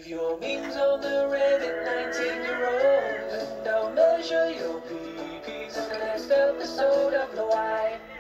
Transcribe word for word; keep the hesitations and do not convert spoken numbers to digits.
Leave your memes on the Reddit nineteen-year-old, and I'll measure your P Ps on the next episode of the Why.